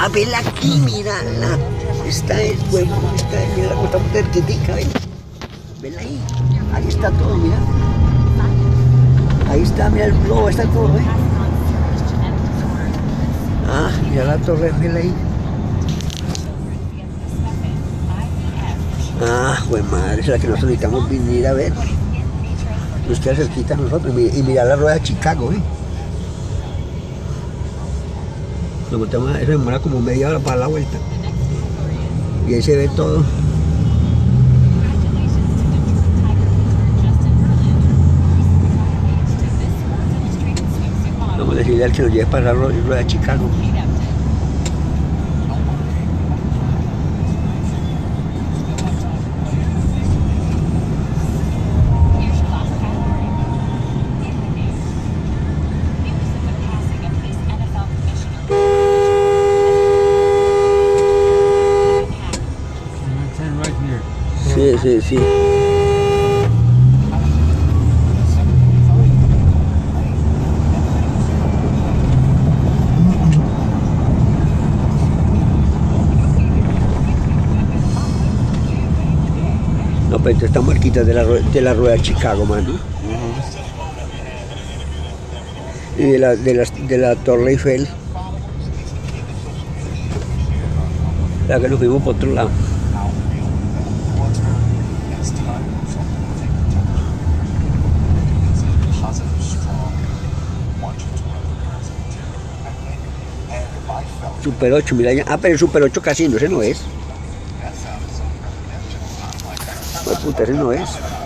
Ah, vela aquí, mírala. Esta es, huevo, esta es, mira la cosa puterquitica, ven. Vela ahí. Ahí está todo, mira. Ahí está, mira el globo, está todo, ¿eh? Ah, mira la torre Eiffel ahí. Ah, güey madre, es la que nosotros necesitamos venir a ver. Nos queda cerquita a nosotros y mirar la rueda de Chicago, ¿eh? Nos montamos, eso demora como media hora para la vuelta. Y ahí se ve todo. Vamos a decirle al que nos lleve para la rueda de Chicago. Sí, sí, sí. No, pero están marquitas de la rueda de Chicago, mano. Y de la Torre Eiffel. La que nos fuimos por otro lado. Super 8, mira ya. Ah, pero el Super 8 Casino, ese no es. Pues puta, ese no es.